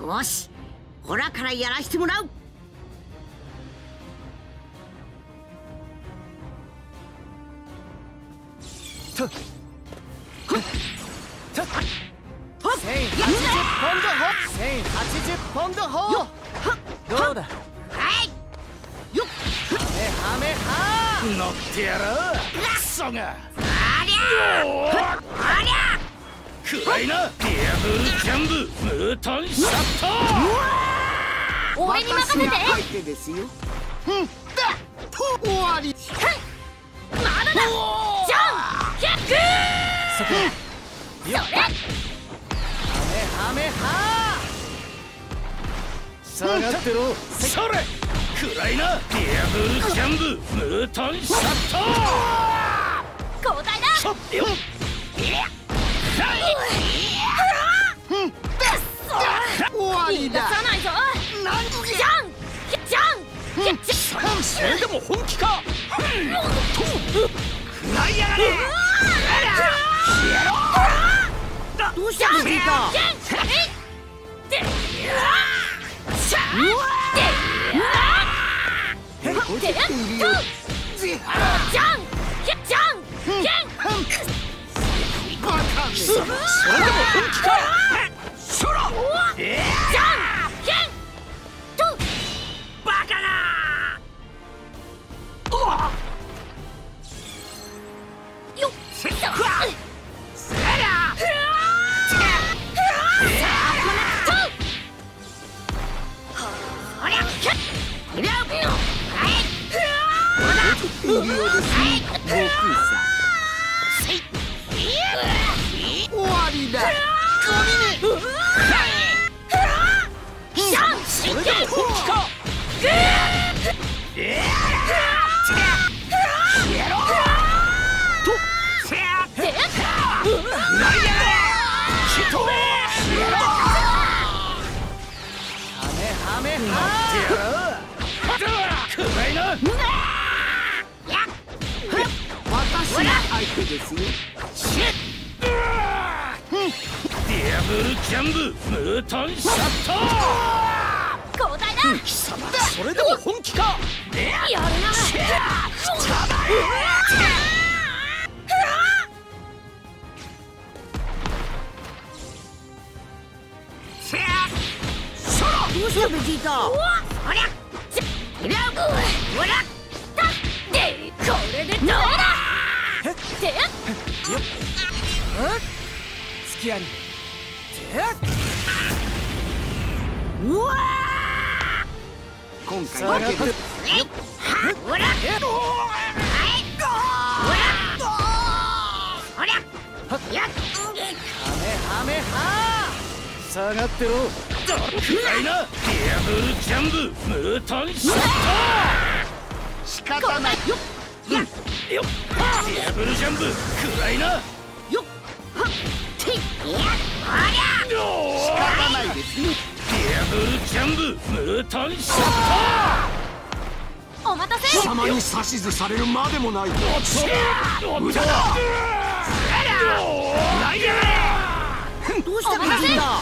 よし、ほらからやらしてもらう。 とっ1080ポンド砲どうだ。 はいよっ、 はめは乗ってやろうクソが。 ありゃありゃ暗いなディアブルジャンブムートンシャット。 俺に任せて。 相手ですよ。終わり。 まだだ。じゃんけんグー。 そこそれ。 はめは下がってろ。 それ暗いなディアブルジャンブムートンシャット。 交代だ。 そっよ終わり逃だ。 がさないぞ。じゃんじゃんそれでも本気か。食らいやがれ。 どうしたんですか。こてっているよ。バカめ。 それでも本気か。そらバカだ。 よっせっとせらいるようです。僕さ。終わりだ。 それでも本気か。 はめ暗いな。 私が相手ですよ。 ディアブルジャンブムートンシャット。 交代だ。 貴様それでも本気か。 やるな。 どうしたベジータ。 これでどうだ。 突きあり。 うわ今回だけで。 はめは下がってろ。 暗いなディアブルジャンブムートンシャッ仕方ないよ。 ト。よっディアブルジャンブ暗いな。 よっ仕方ないですね。 ディアブルジャンブムートンシャッお待たせ。 貴様に指図されるまでもない。 ト。無駄だ。ライアー。 どうしたベジータ。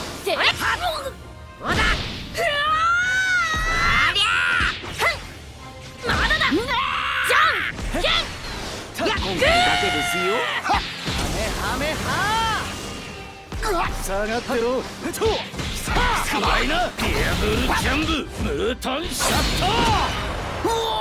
まだだ。じゃんけん。 今回だけですよ。 はめは下がってろ。 暗いなディアブルジャンブムートンシャット。